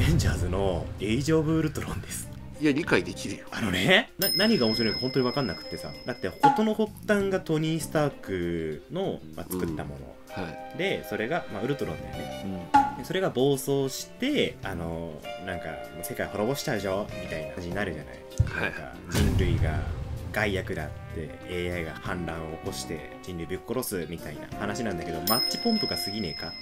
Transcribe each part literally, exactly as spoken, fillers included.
ベンジャーズのエイジ・オブ・ウルトロンです。 いや理解できるよ。 あのね、な何が面白いのか本当に分かんなくってさ、だって事の発端がトニー・スタークの、まあ、作ったもの、 うんはい、 でそれが、まあ、ウルトロンだよね、 うん、 でそれが暴走してあのなんか世界滅ぼしちゃうじゃんみたいな感じになるじゃない、はい、なんか人類が害悪だって エーアイ が反乱を起こして人類ぶっ殺すみたいな話なんだけど、マッチポンプが過ぎねえかって、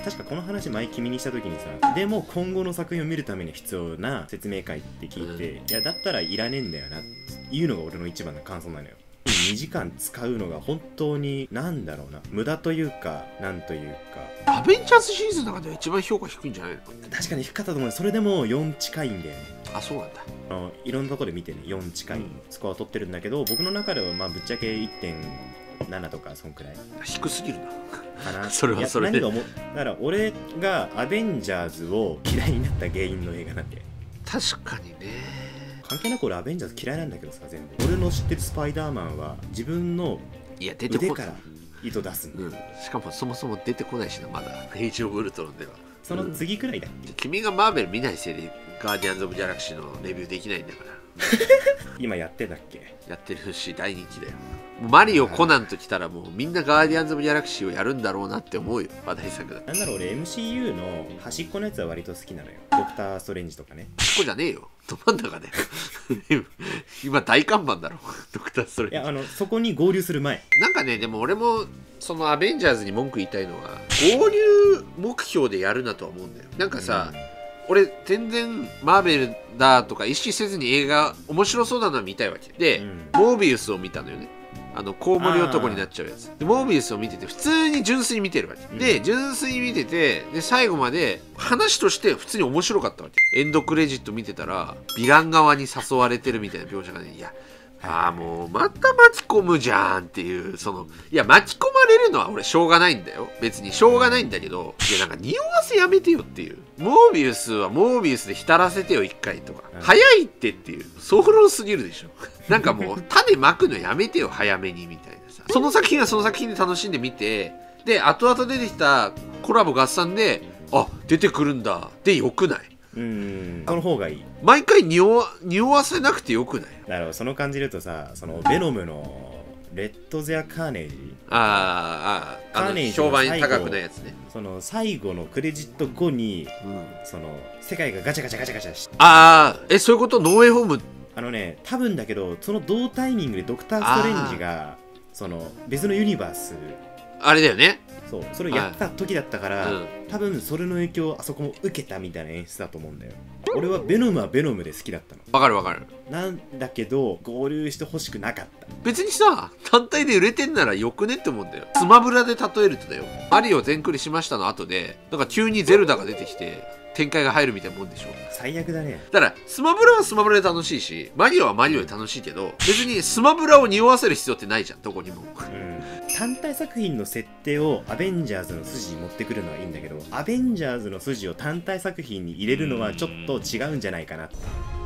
確かこの話前君にした時にさ、でも今後の作品を見るために必要な説明会って聞いて、うん、いやだったらいらねえんだよなっていうのが俺の一番の感想なのよ。にじかん使うのが本当になんだろうな、無駄というかなんというか、 アベンジャーズシリーズの中では一番評価低いんじゃないの？ 確かに低かったと思う。それでもよん近いんだよね。 あ、そうなんだ。 あのいろんなところで見てね、よん近いスコア取ってるんだけど、うん、僕の中ではまあぶっちゃけ いってんなな とかそんくらい低すぎるなかな。 それはそれで何が思だから俺がアベンジャーズを嫌いになった原因の映画なんで。 確かにね、 関係なく俺アベンジャーズ嫌いなんだけどさ、全部俺の知ってるスパイダーマンは自分の腕から糸出すんだよ、うん、 しかもそもそも出てこないしな、まだエイジ・オブ・ウルトロンでは。 その次くらいだ、 うん、君がマーベル見ないせいでガーディアンズ・オブ・ギャラクシーのレビューできないんだから今やってたっけ？ やってるし大人気だよ。もうマリオ、コナンときたらもうみんなガーディアンズ・オブ・ギャラクシーをやるんだろうなって思うよ、話題作だ。 なんだろう、俺 エムシーユー の端っこのやつは割と好きなのよ。ドクター・ストレンジとかね。 端っこじゃねえよ、ど真ん中で今大看板だろドクター・ストレンジ。 いや、あのそこに合流する前なんかね、でも俺もそのアベンジャーズに文句言いたいのは、合流目標でやるなとは思うんだよ。なんかさ、うん、俺全然マーベルだとか意識せずに映画面白そうだな見たいわけで、うん、モービウスを見たのよね。あのコウモリ男になっちゃうやつで、モービウスを見てて普通に純粋に見てるわけ、うん、で純粋に見てて、で最後まで話として普通に面白かったわけ。エンドクレジット見てたらヴィラン側に誘われてるみたいな描写がね、いやああもうまた巻き込むじゃんっていう、そのいや巻き込まれるのは俺しょうがないんだよ、別にしょうがないんだけど、いやなんか匂わせやめてよっていう、モービウスはモービウスで浸らせてよ一回とか、うん、早いってっていう、早漏すぎるでしょなんかもう種まくのやめてよ早めにみたいなさ、その作品はその作品で楽しんでみて、で後々出てきたコラボ合算であ出てくるんだでよくない？ うーん、その方がいい。 毎回匂わ、匂わせなくてよくない？ なるほど、その感じるとさ、そのベノムのレッド・ゼア・カーネージ、 あーあー、カーネージ評判高くないやつね。 その最後のクレジット後に、うん、その世界がガチャガチャガチャガチャして、 ああ、え、そういうこと？ノーウェイホーム、 あのね、多分だけどその同タイミングでドクター・ストレンジがその別のユニバース、 あれだよね、 そうそれをやった時だったから、うん、多分それの影響をあそこも受けたみたいな演出だと思うんだよ。俺はベノムはベノムで好きだったの。 わかるわかる。 なんだけど合流してほしくなかった。 別にさ単体で売れてんならよくねって思うんだよ。スマブラで例えるとだよ、マリオ全クリしましたの後でなんか急にゼルダが出てきて展開が入るみたいなもんでしょ。 最悪だね。 だからスマブラはスマブラで楽しいし、マリオはマリオで楽しいけど、別にスマブラを匂わせる必要ってないじゃん、どこにも、 うん、単体作品の設定をアベンジャーズの筋に持ってくるのはいいんだけど、アベンジャーズの筋を単体作品に入れるのはちょっと違うんじゃないかな。